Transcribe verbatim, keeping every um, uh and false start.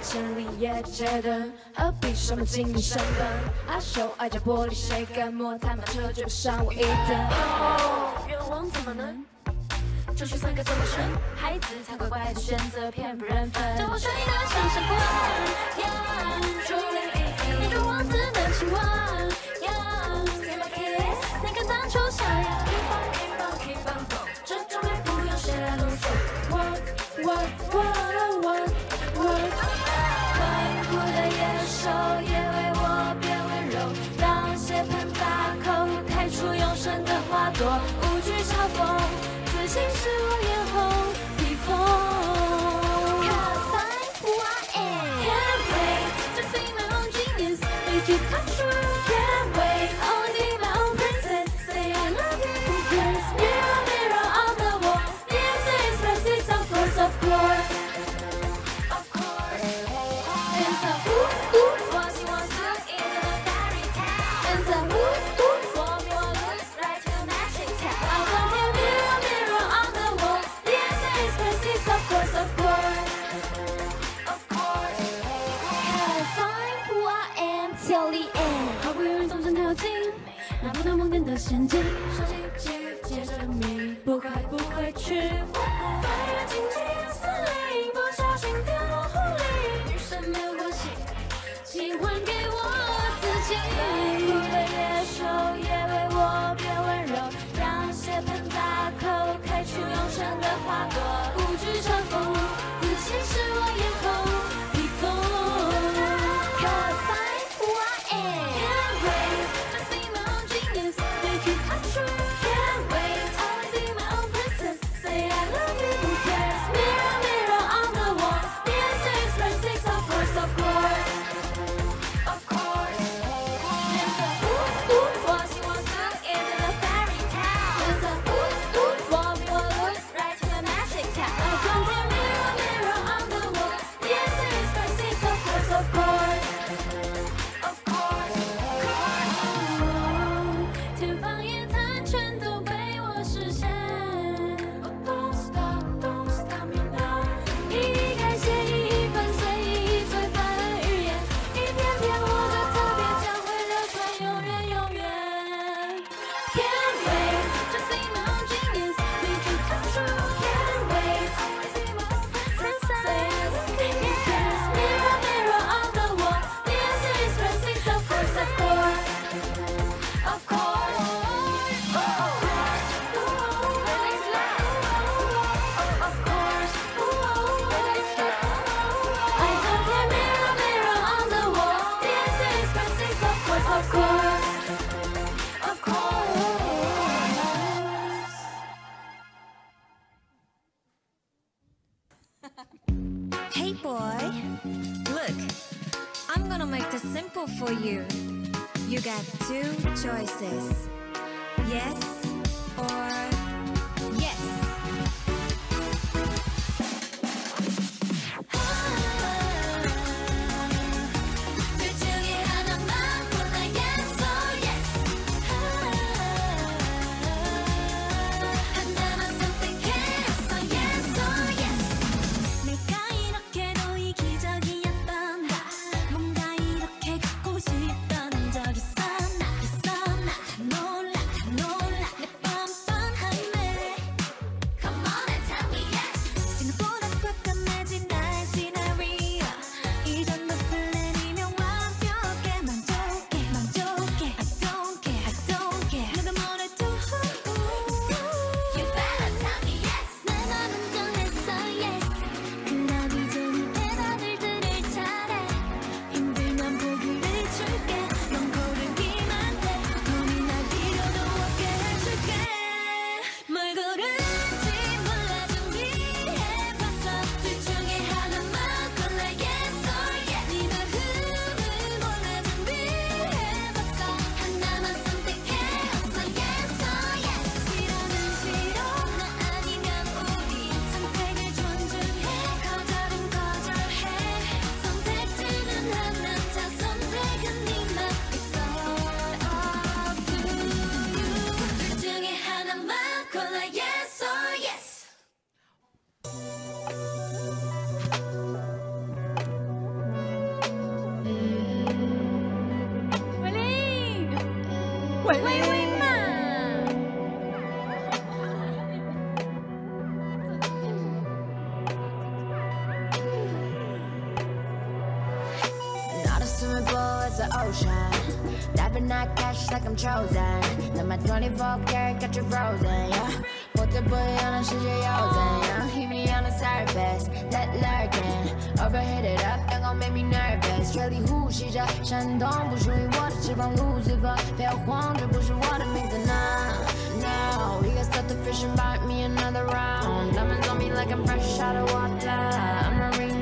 千里也街灯，何必什么精明神本？阿秀爱家玻璃，谁敢摸？太慢车追不上我一等。哦，愿望怎么能？就去算个怎么成？孩子才乖乖的选择，偏不认分。叫我睡得像神棍，呀，竹林一一，女王子的情话，呀 ，Say my kiss， 那个当初想要 keep on keep on keep on go， 这种爱不用谁来啰嗦。Work work work work work， 顽固的野兽也为我变温柔，让血盆大口开出永生的花朵，无惧嘲讽。 自信是我眼红披风 ，Cause I'm who I am. Can't wait, just be my own genius, make it come true. Can't wait, only be my own princess. Say I love you. Who cares? Mirror, mirror on the wall. The answer is roses, of course, of course, of course. Hands up, ooh ooh, what she wants to is in a fairy tale. Hands up, ooh ooh, for me one look right to the magic tale. I want him mirror, mirror. Of course, of course, of course, cause I'm who I am till the end。毫不犹豫纵身跳进那不能梦见的陷阱，手机机接着迷，不会不会去。翻越荆棘的森林，不小心掉落湖里，与神没有关系，请还给我自己。顽固的野兽也为我变温柔，让血盆大口开出永生的花朵。 嘲讽，自信是我眼红披风。Cause I'm who I am. Can't wait, just be my own genius, make it come true. Can't wait, I'll be my own princess. Say I love you. Who cares? Mirror, mirror on the wall. The answer is roses, of course, of course, of course. Hands up, ooh ooh, what she wants to is in a fairy tale. Hands up, ooh ooh, for me one look right to the magic tale. Of course, of course, oh, 天方夜谭全都被我实现。Oh, don't stop, don't stop me now。一改写一份随意最烦的语言，一片片我的特别将会流传永远永远。Can't wait, just be my own genius, make it come true. Can't wait, always be my own princess. Who cares? Mirror, mirror on the wall. The answer is roses, of course, of course, of course, of course. Release love, of course. Release love. I don't care. Mirror, mirror on the wall. The answer is roses, of course, of course, of course. Hey boy, look, I'm gonna make this simple for you. You got two choices, yes or yes. 둘 중에 하나만 골라 yes or yes. 하나만 선택했어 yes or yes. 내가 이렇게도 이기적이었던 뭔가 이렇게 갖고 싶던 적 있었나 있었나 다 놀라 다 놀라 微微嘛。 Not a swimming pool, it's an ocean. Diving that cash like I'm chosen. Now my twenty-four karat got you frozen, yeah. 我最不一样的世界又怎样 ？Hit me on the surface, let lurking. Overheat it up, don't gon' make me nervous. 水里呼吸着闪动，不属于我的翅膀，Lucifer。不要慌，这不是我的名字呢。No, we got start the fish and bite me another round. Diamonds on me like I'm fresh out of water. I'm a ring.